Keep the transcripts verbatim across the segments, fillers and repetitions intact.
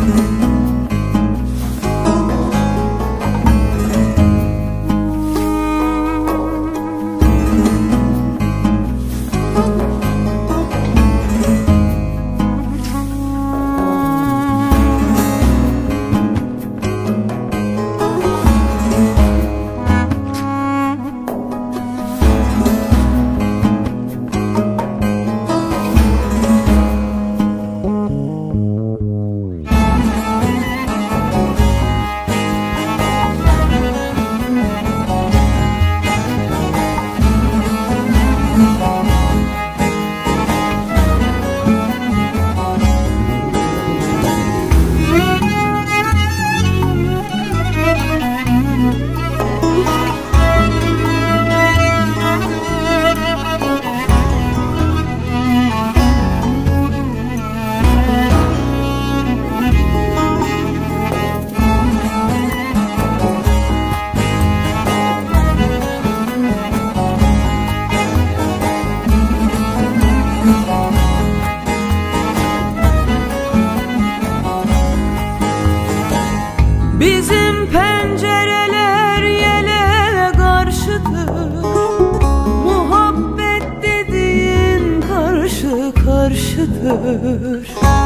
Bizim pencereler yele karşıdır, muhabbet dediğin karşı karşıdır.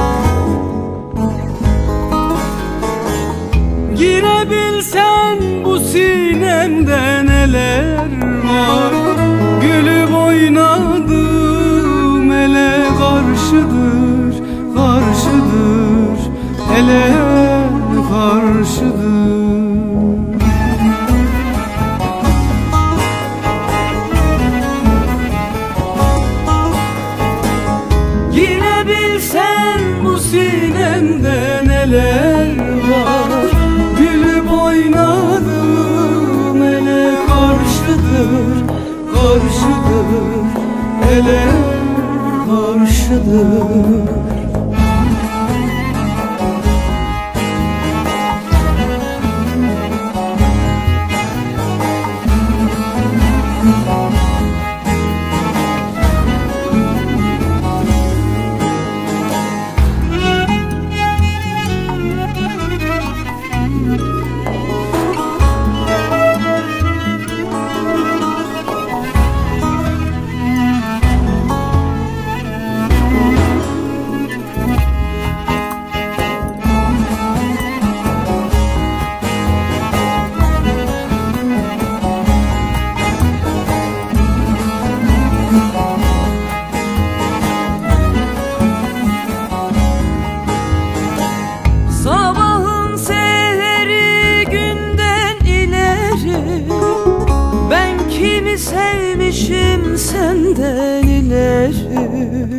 Girebilsen bu sinemde neler var, gülüp oynadığım ele karşıdır, karşıdır, ele karşıdır. Girebilsen bu sinemde neler var, gülüp oynadığım ele karşıdır, karşıdır, ele karşıdır. Sabahın seheri günden ileri, ben kimi sevmişim senden ileri.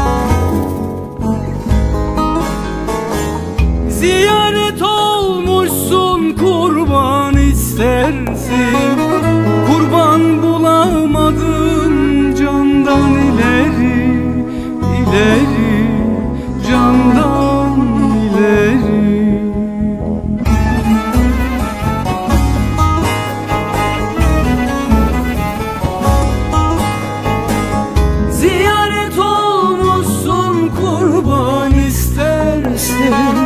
Ziyaret olmuşsun, kurban istersin, kurban bulamadım candan ileri, ileri, candan ileri. Ziyaret olmuşsun, kurban istersin,